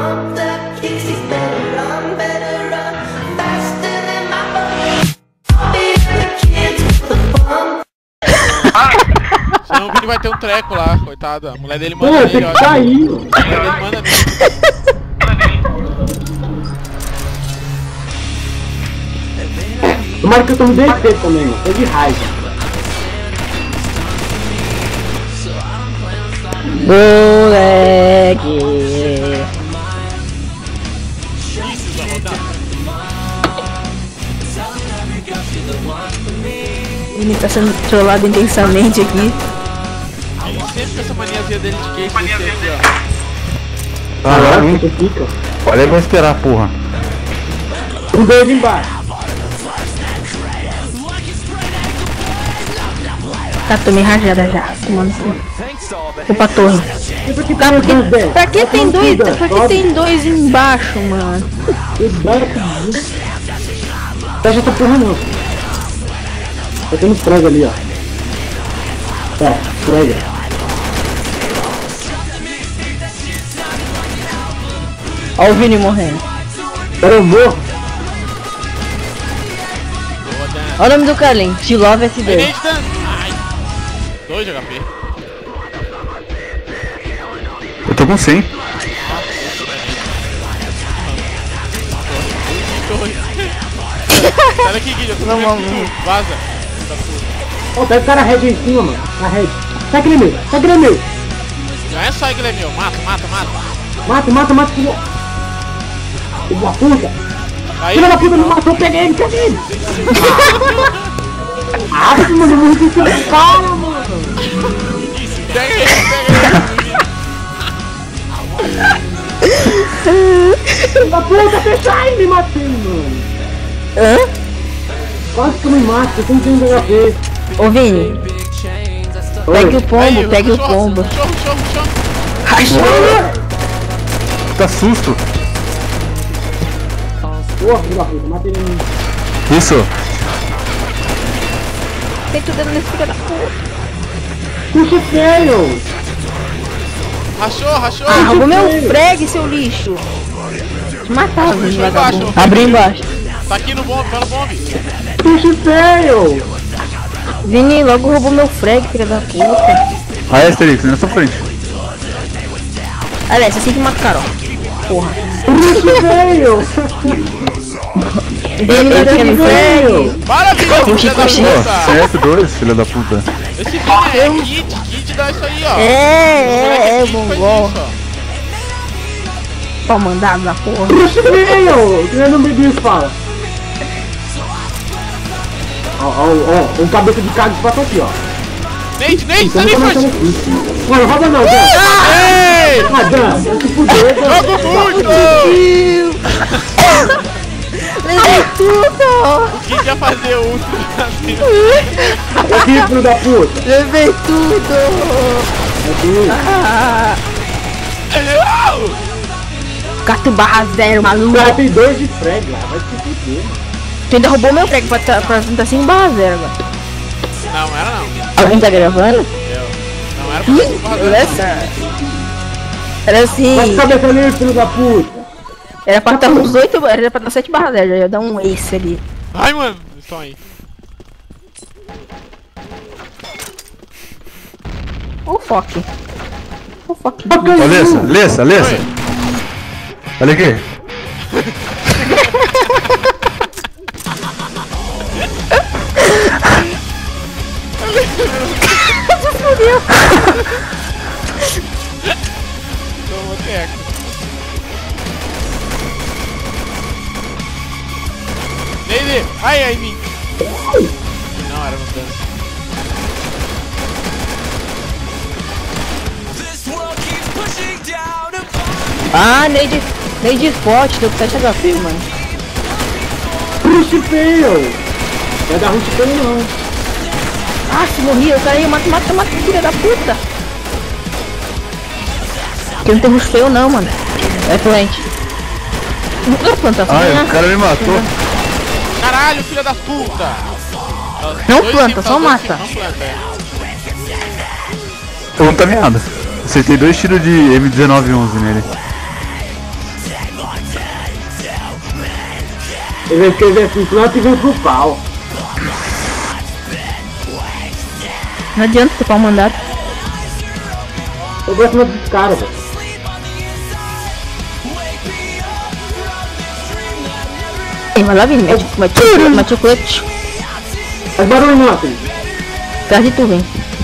Senão o Vini vai ter um treco lá, coitado. A mulher dele manda nele, ó. A mulher dele manda nele. Tomara que eu tome DP também, mano. Tô de raiva. Moleque. Ele tá sendo trollado intensamente aqui. Ele sempre com essa maniazinha dele de gay, aqui, ó. Caraca, que fica. Olha aí, vai esperar, porra. Um dedo embaixo. Tá, tomei rajada já. Mano, vou pra torre. Pra que tem dois? Pra que tem dois embaixo, mano? Fecha essa porra não. Tá tendo frag ali, ó. Tá, frag. Ó o Vini morrendo. Pera, eu morro. Olha o nome do Kalin, T-Love SD. Ai, 2 de HP. Eu tô com 100. Sai daqui, Guilherme, eu tô com vaza. Ó, pega o cara red em cima, mano. Na red. Sai aquele meu, sai aquele meu. Já é só Guilherme, mata. Mata, filho. Filho da puta. Aí, Filho da puta me matou, peguei ele. Ah, mano, eu morri com esse cara, mano. Pega ele. Filho da puta, fecha aí, me matei, mano. Hã? Quase que eu me mato, eu tô com 100 HP. Ô Vini, pegue o pombo, pegue o pombo. Tá susto. Porra, filho da puta, matei ele. Isso. Tem tudo dentro desse filho da puta. Puxa feio. Rachou. Ah, roubou meu frag, seu lixo. Te matar, Vini, vagabundo. Abriu embaixo. Tá aqui no bombe, tá no bombe. Puxa feio. Vini, logo roubou meu frag, filha da puta. Aí, Asterix, na sua frente. Aliás, você tem que matar, ó. Porra. Puxa feio. Vini, vai ter frag. Para, filho da puta. CS2, filha da puta. Esse Vini é kit dá isso aí, ó. É, Moleque mongol. faz isso, ó. Pau mandado da porra. Puxa feio. Que não me diz, fala. Ó, um cabeça de carne passou aqui, ó. Nate, sai daí, forte. Mano, rouba não, Dan. Ei! Ah, Dan, vai se fuder, Dan. Jogo muito! Levei tudo! O que ia fazer o último desafio? Aqui, filho da puta. Levei tudo! Aqui. Ah, 4/0, maluco! O cara tem 2 de frag lá, vai se fuder. Tu ainda roubou meu frag pra tentar 5/0 agora. Não era não. Alguém tá gravando? Não era pra Era assim. Vai se cabeça ali, filho da puta. Era pra estar uns 8, era pra dar 7/0, já ia dar um ace ali. Ai, mano, estão aí. Ô, fuck. Ô, fuck. Ó, Lessa. Olha aqui. Toma teco. Neide! Ai, mim! Não, era no dance. Ah, Neide forte, deu 7 HP, mano. Rush feio. Vai dar rush feio não. Ah, se morria, o cara ia mata, filha da puta. Aqui não tem rush feio não, mano. É doente. Não planta só, Ai, né? o cara me matou. Caralho, filha da puta! Não Dois planta, em cima, só dois em mata. cima, não planta, é. Eu não tá meado. Acertei 2 tiros de M1911 nele. Ele vai escrever assim, planta e vem pro pau. Não adianta ter pau mandado. Eu gosto muito dos caras, velho. Vai lá, Vini, mete o clutch. Faz barulho, Nathan. Atrás de tu, vem.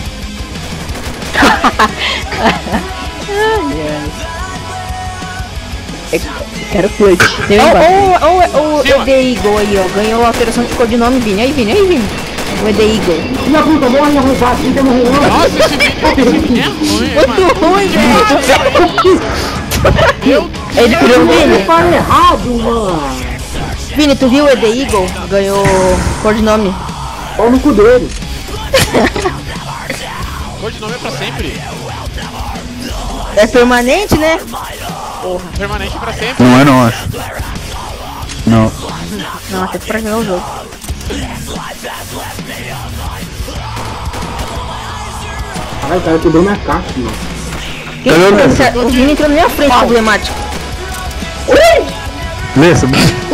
Quero clutch. O ED Eagle aí, ó. Ganhou a alteração de codinome, Vini. Aí, Vini. O ED Eagle. Minha puta, morre arrombado, fica morrendo. Nossa, esse vídeo é ruim, Muito ruim, velho. Ele virou o Vini. Fala errado, mano. Vini, tu viu o ED Eagle? Ganhou codinome. Olha no cu dele. Codinome é pra sempre. É permanente, né? Permanente pra sempre. Não é não, acho. Não. Não, até pra jogar o jogo. Caralho, o cara quebrou minha caixa, mano. O Vini entrou na minha frente, problemático. Lessa.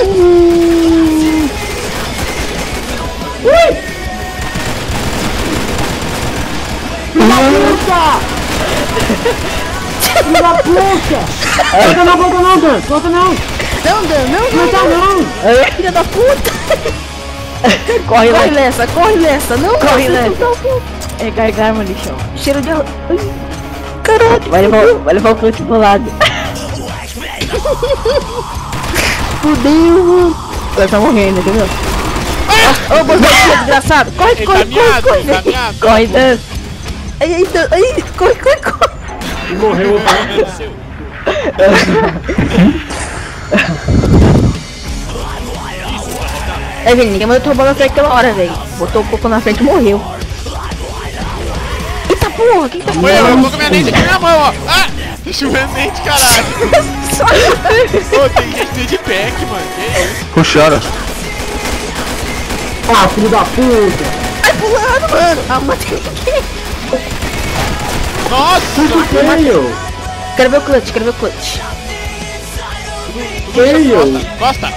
Filho da puta! Volta não! Não. Filha da puta. Corre, Lessa. Não, corre, Lessa. É gargama, lixão. Cheiro de... Caralho. Vai levar o clutch pro lado. Fudeu, mano. Ela tá morrendo, entendeu? Ô, você desgraçado. Corre. Corre, Dan. Aí, corre. Morreu. É, velho, ninguém mandou tua bola pra aquela hora, velho. Botou o coco na frente e morreu. Eita porra, quem tá Foi eu tô com minha nade aqui na minha mão, ó. Ah! Chovendo nade, caralho. Pô, tem gente de pack, mano. Que isso? Puxaram. Ah, filho da puta! Ai, pulando, mano. Ah, matei ninguém. Nossa! Feio! Quero ver o clutch. Feio! Costa!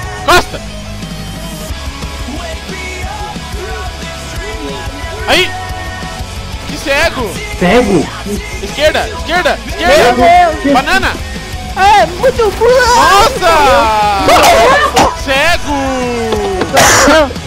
Aí! Que cego! Cego! Esquerda! Meu Deus. Banana! É, muito pulando. Nossa! Cego!